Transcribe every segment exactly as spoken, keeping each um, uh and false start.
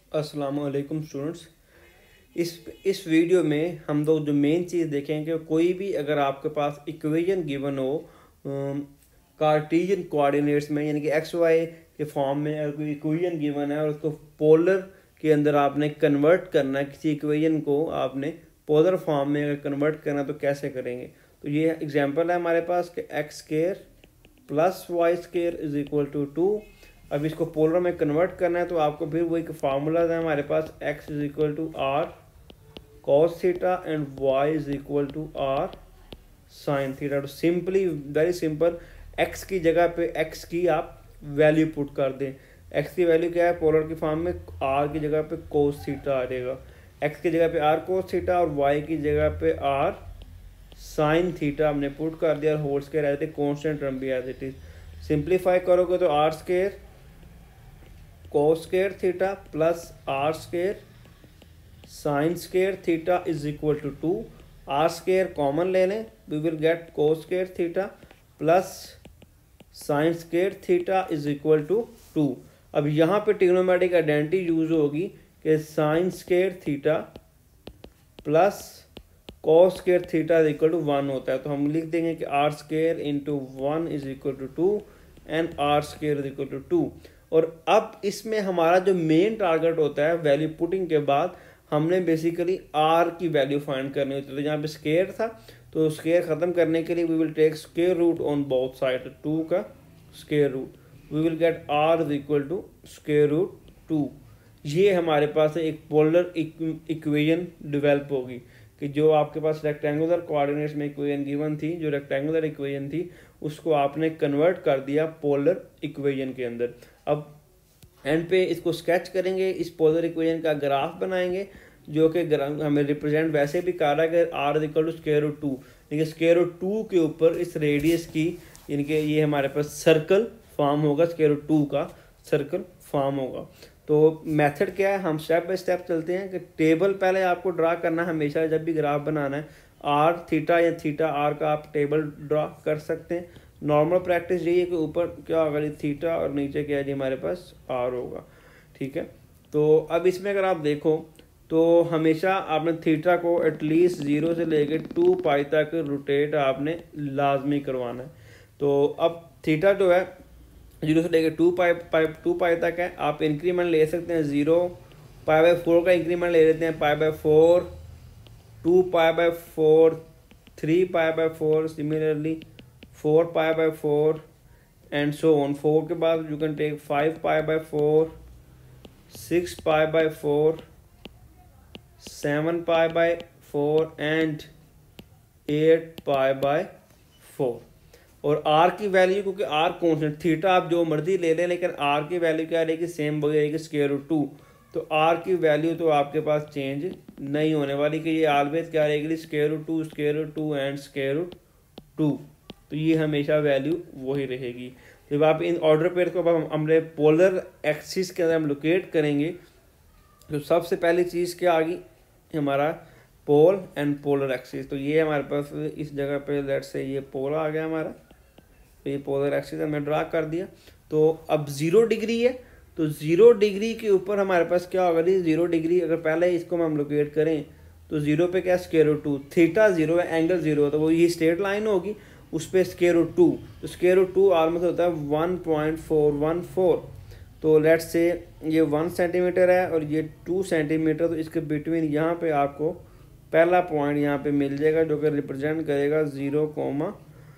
अस्सलाम वालेकुम स्टूडेंट्स। इस इस वीडियो में हम लोग जो मेन चीज़ देखेंगे, कोई भी अगर आपके पास इक्वेशन गिवन हो कार्टेशियन कोऑर्डिनेट्स में, यानी कि एक्स वाई के फॉर्म में अगर कोई इक्वेशन गिवन है और उसको पोलर के अंदर आपने कन्वर्ट करना है, किसी इक्वेशन को आपने पोलर फॉर्म में अगर कन्वर्ट करना है तो कैसे करेंगे। तो ये एग्जांपल है हमारे पास कि X square plus Y square is equal to two. अब इसको पोलर में कन्वर्ट करना है तो आपको फिर वही फार्मूला है हमारे पास, x is equal to R cos theta and y is equal to R sine theta. तो सिंपली वेरी सिंपल, x की जगह पे x की आप वैल्यू पुट कर दें। x की वैल्यू क्या है पोलर की फॉर्म में, r की जगह पे कोस थीटा आ जाएगा, x की जगह पे r कोस थीटा और y की जगह पे r साइन थीटा हमने पुट कर दिया और होल स्क्वायर आए थे, कॉन्स्टेंट टर्म भी एज इट इज। सिंप्लीफाई करोगे तो R square cos square theta plus R square sine square theta is equal to two. R square common ले लें, we will get cos square theta plus sine square theta is equal to two. अब यहाँ पे trigonometric identity use होगी कि sine square theta plus cos square theta is equal to one होता है, तो हम लिख देंगे कि R square into one is equal to two and R square is equal to two. और अब इसमें हमारा जो मेन टारगेट होता है वैल्यू पुटिंग के बाद, हमने बेसिकली आर की वैल्यू फाइंड करनी होती है। तो यहाँ पे स्क्वायर था तो स्क्वायर ख़त्म करने के लिए we will take square root on both side, two का square root, we will get R is equal to square root two. ये हमारे पास एक पोलर इक्वेशन डेवलप होगी कि जो आपके पास रेक्टेंगुलर कोऑर्डिनेट्स में इक्वेशन गिवन थी, जो रेक्टेंगुलर इक्वेशन थी उसको आपने कन्वर्ट कर दिया पोलर इक्वेशन के अंदर। अब एंड पे इसको स्केच करेंगे, इस पोलर इक्वेशन का ग्राफ बनाएंगे जो कि हमें रिप्रेजेंट वैसे भी कर रहा है कि R equal to square root two, लेकिन स्क्वायर रूट टू के ऊपर इस रेडियस की, यानी कि ये हमारे पास सर्कल फॉर्म होगा, स्क्वायर रूट टू का सर्कल फॉर्म होगा। तो मेथड क्या है, हम स्टेप बाय स्टेप चलते हैं कि टेबल पहले आपको ड्रा करना है हमेशा, जब भी ग्राफ बनाना है आर थीटा या थीटा आर का आप टेबल ड्रा कर सकते हैं। नॉर्मल प्रैक्टिस यही है कि ऊपर क्या होगा जी थीटा और नीचे क्या है जी हमारे पास आर होगा, ठीक है। तो अब इसमें अगर आप देखो तो हमेशा आपने थीटा को एटलीस्ट जीरो से लेकर टू पाई तक रोटेट आपने लाजमी करवाना है। तो अब थीटा जो है जीरो से लेकर टू पाई पाई टू पाई तक है, आप इंक्रीमेंट ले सकते हैं जीरो, पाई बाय फोर का इंक्रीमेंट ले लेते हैं, pi by four, two pi by four, three pi by four, similarly four pi by four and so on. Four के बाद you can take five pi by four, six pi by four, seven pi by four and eight pi by four. और R की value, क्योंकि R constant, theta आप जो मर्जी ले लें लेकिन आर की वैल्यू क्या रहेगी, सेम वही रहेगी स्क्वायर रूट टू। तो आर की वैल्यू तो आपके पास चेंज नहीं होने वाली कि ये ऑलवेज क्या रहेगी, square root two, square root two and square root two. तो ये हमेशा वैल्यू वही रहेगी। जब आप इन ऑर्डर पेयर को हम हमने पोलर एक्सिस के अंदर हम लोकेट करेंगे तो सबसे पहली चीज़ क्या आ गई हमारा पोल एंड पोलर एक्सिस। तो ये हमारे पास इस जगह पे लेट से ये पोल आ गया हमारा, तो ये पोलर एक्सिस हमने ड्रा कर दिया। तो अब जीरो डिग्री है तो जीरो डिग्री के ऊपर हमारे पास क्या होगा जी, जीरो डिग्री अगर पहले इसको हम लोकेट करें तो जीरो पे क्या square root two, theta zero है एंगल जीरो है, तो वो ये स्ट्रेट लाइन होगी उस पर स्क्वायर रूट टू, तो स्क्वायर रूट टू ऑलमोस्ट होता है one point four one four. तो लेट्स से ये वन सेंटीमीटर है और ये टू सेंटीमीटर, तो इसके बिटवीन यहाँ पे आपको पहला पॉइंट यहाँ पे मिल जाएगा जो कि रिप्रेजेंट करेगा zero comma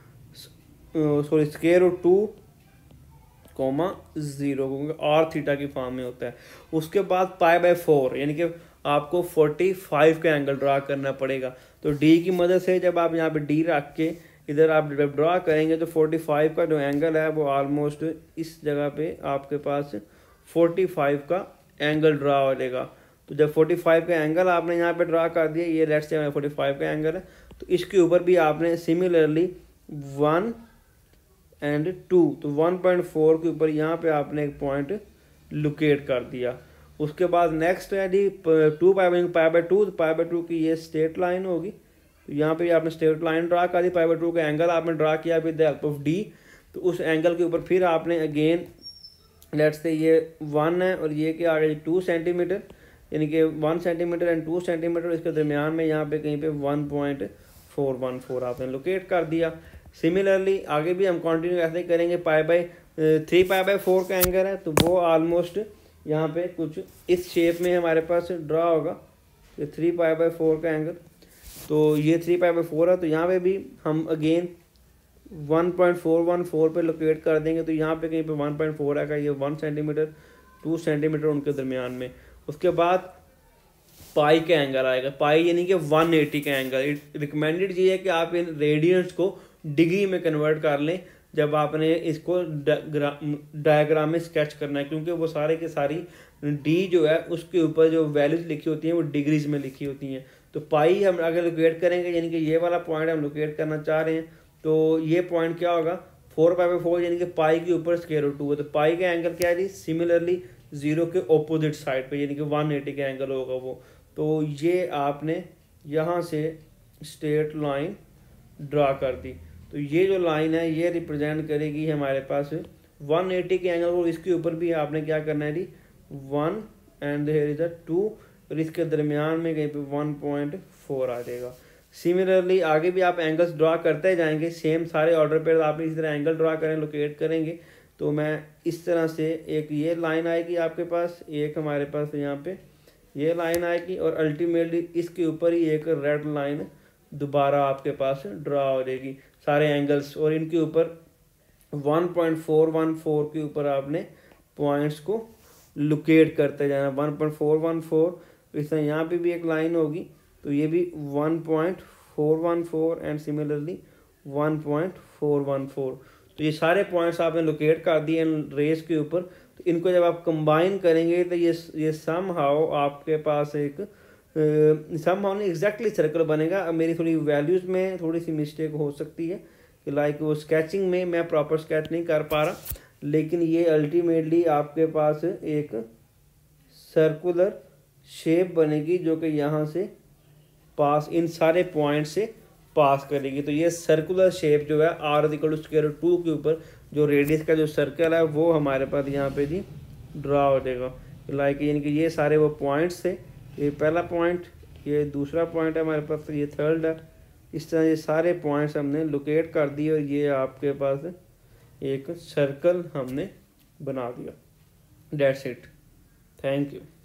sorry square root two comma zero, क्योंकि आर थीटा की फॉर्म में होता है। उसके बाद पाई बाय फोर, यानी कि आपको फोर्टी फाइव का एंगल ड्रा करना पड़ेगा। तो डी की मदद से जब आप यहाँ पे डी रख के इधर आप जब ड्रा करेंगे तो फोर्टी फाइव का जो एंगल है वो ऑलमोस्ट इस जगह पे आपके पास फोर्टी फाइव का एंगल ड्रा हो जाएगा। तो जब फोर्टी फाइव का एंगल आपने यहाँ पे ड्रा कर दिया, ये लेट्स से फोर्टी फाइव का एंगल है, तो इसके ऊपर भी आपने सिमिलरली वन एंड टू, तो वन पॉइंट फोर के ऊपर यहाँ पे आपने एक पॉइंट लोकेट कर दिया। उसके बाद नेक्स्ट है जी two pi by pi by two, pi by two की ये स्ट्रेट लाइन होगी, तो यहाँ पे आपने स्ट्रेट लाइन ड्रा कर दी, पाई बाय टू का एंगल आपने ड्रा किया with the help of D. तो उस एंगल के ऊपर फिर आपने अगेन लेट्स से ये वन है और ये क्या आ गया टू सेंटीमीटर, यानी कि one centimetre and two centimetre, इसके दरमियान में यहाँ पे कहीं पे one point four one four आपने लोकेट कर दिया। सिमिलरली आगे भी हम कंटिन्यू ऐसे ही करेंगे। Pi by three pi by four का एंगल है तो वो ऑलमोस्ट यहाँ पे कुछ इस शेप में हमारे पास ड्रा होगा, ये थ्री पाई बाई फोर का एंगल। तो ये थ्री पाई बाई फोर है तो यहाँ पे भी हम again one point four one four पे लोकेट कर देंगे। तो यहाँ पे कहीं पे वन पॉइंट फोर आएगा, ये वन सेंटीमीटर टू सेंटीमीटर उनके दरमियान में। उसके बाद पाई का एंगल आएगा, पाई यानी कि वन एटी का एंगल। रिकमेंडेड ये है कि आप इन रेडियंस को डिग्री में कन्वर्ट कर लें जब आपने इसको डायग्राम में स्केच करना है, क्योंकि वो सारे के सारी डी जो है उसके ऊपर जो वैल्यूज लिखी होती हैं वो डिग्रीज में लिखी होती हैं। तो पाई हम अगर लोकेट करेंगे, यानी कि ये वाला पॉइंट हम लोकेट करना चाह रहे हैं, तो ये पॉइंट क्या होगा फोर पाई बाई फोर, यानी कि पाई के ऊपर स्क्वायर रूट टू है। तो पाई का एंगल क्या है जी, सिमिलरली जीरो के ऑपोजिट साइड पे, यानी कि वन एटी का एंगल होगा वो। तो ये आपने यहाँ से स्ट्रेट लाइन ड्रा कर दी। तो ये जो लाइन है ये रिप्रेजेंट करेगी हमारे पास वन एटी के एंगल को। इसके ऊपर भी आपने क्या करना है जी, one and here is a two, और इसके दरमियान में कहीं पे वन पॉइंट फोर आ जाएगा। सिमिलरली आगे भी आप एंगल्स ड्रा करते जाएंगे, सेम सारे ऑर्डर पे आप इस तरह एंगल ड्रा करें, लोकेट करेंगे। तो मैं इस तरह से एक ये लाइन आएगी आपके पास, एक हमारे पास यहाँ पे ये लाइन आएगी, और अल्टीमेटली इसके ऊपर ही एक रेड लाइन दोबारा आपके पास ड्रा हो जाएगी सारे एंगल्स, और इनके ऊपर one point four one four के ऊपर आपने पॉइंट्स को लोकेट करते जाना। One point four one four, इस तरह यहाँ पे भी एक लाइन होगी, तो ये भी one point four one four and similarly one point four one four. तो ये सारे पॉइंट्स आपने लोकेट कर दिए रेस के ऊपर। तो इनको जब आप कंबाइन करेंगे तो ये ये सम हाउ आपके पास एक सम हाउ नहीं एग्जैक्टली सर्कल बनेगा। अब मेरी थोड़ी वैल्यूज़ में थोड़ी सी मिस्टेक हो सकती है कि लाइक वो स्केचिंग में मैं प्रॉपर स्केच नहीं कर पा रहा, लेकिन ये अल्टीमेटली आपके पास एक सर्कुलर शेप बनेगी जो कि यहाँ से पास इन सारे पॉइंट से पास करेगी। तो ये सर्कुलर शेप जो है R equal to square root two के ऊपर जो रेडियस का जो सर्कल है वो हमारे पास यहाँ पे जी ड्रा हो जाएगा। लाइक यानी कि ये सारे वो पॉइंट्स थे, ये पहला पॉइंट, ये दूसरा पॉइंट है हमारे पास, ये थर्ड है। इस तरह ये सारे पॉइंट्स हमने लोकेट कर दिए और ये आपके पास एक सर्कल हमने बना दिया। That's it, thank you.